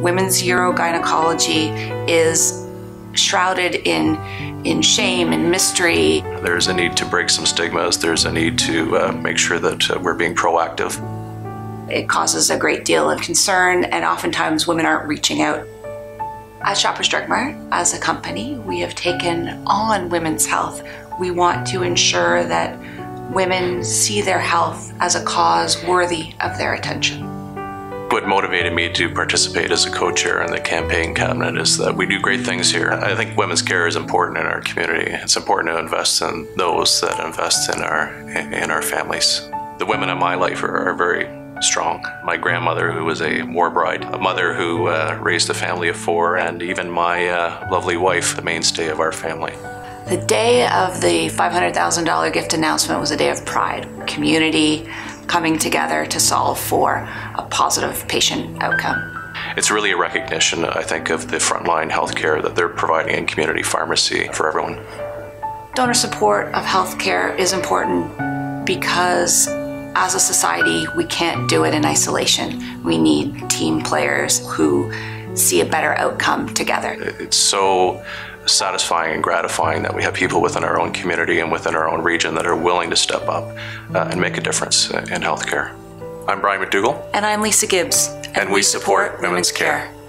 women's urogynecology is shrouded in shame and mystery. There's a need to break some stigmas. There's a need to make sure that we're being proactive. It causes a great deal of concern, and oftentimes women aren't reaching out. At Shoppers Drug Mart, as a company, we have taken on women's health. We want to ensure that women see their health as a cause worthy of their attention. What motivated me to participate as a co-chair in the campaign cabinet is that we do great things here. I think women's care is important in our community. It's important to invest in those that invest in our families. The women in my life are very strong. My grandmother, who was a war bride, a mother who raised a family of 4, and even my lovely wife, the mainstay of our family. The day of the $500,000 gift announcement was a day of pride, community coming together to solve for a positive patient outcome. It's really a recognition, I think, of the frontline healthcare that they're providing in community pharmacy for everyone. Donor support of healthcare is important because as a society, we can't do it in isolation. We need team players who see a better outcome together. It's so satisfying and gratifying that we have people within our own community and within our own region that are willing to step up and make a difference in healthcare. I'm Brian McDougall. And I'm Lisa Gibbs. And we support women's care.